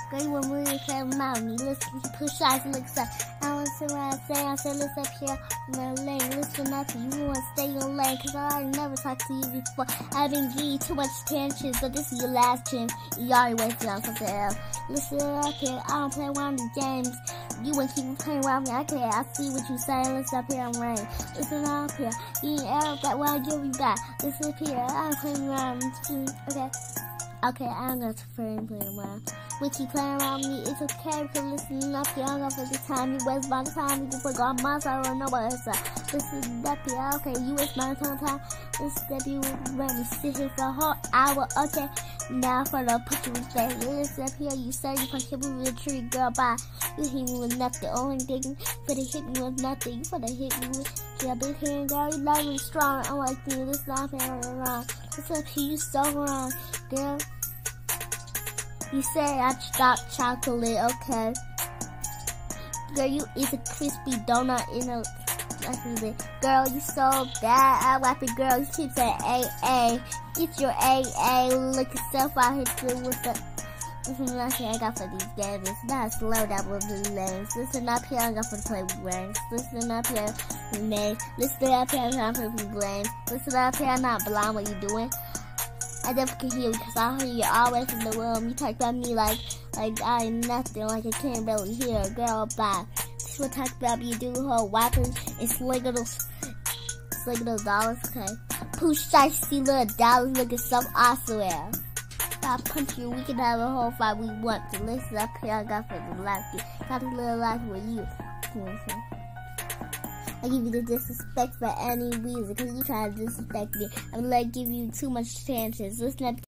Girl, you want me to play with me? Listen, you push shots and look up. I want to sit around and say, listen up here in my lane. Listen up, you want to stay in your lane, cause I already never talked to you before. I've been giving you too much attention, but this is your last chance. You already wasted on something else. Listen up here, I don't play around the games. You want to keep playing around me, okay, I see what you saying. Listen up here, I'm rain. Listen up here, you ain't ever got what I give you back. Listen up here, I'm playing around with you, okay? Okay, I'm not afraid to play around. When you playing around me, it's okay, because listen up here, I'm gonna for the time you waste by the time you can forget my side or nobody else. Listen up here, okay, you waste my time. Listen up, you let me sit here for a whole hour, okay? Now for the put you in face. Listen up here, you say you can hit me with a tree, girl, bye. You hit me with nothing, only thing, for to hit me with nothing, you for to hit me with, yeah, big hand, girl, you love me strong, I'm like you, listen up here, wrong. Listen up here, you so wrong, girl. You say I got chocolate, okay. Girl, you eat a crispy donut in a, girl, you so bad. I like it, girl. You keep saying AA. Get your AA. Look yourself out here too with the. Listen up here, I got for these games. It's not slow down with the lanes. Listen up here, I got for the play with brains. Listen up here, name. Listen up here, I got for the brains. Listen up here, I'm not blind. What you doing? I definitely can hear you because I hear you always in the room. You talk about me like I ain't nothing, like I can't really hear a girl. Bye. This will talk about you do her weapons and slinging those dollars, okay? Push dice, see little dollars looking so awesome. If I punch you, we can have a whole fight we want to. Listen up here, I got for the life. Got a little life with you. I give you the disrespect for any reason, because you try to disrespect me. I'm gonna give you too much chances. Listen up.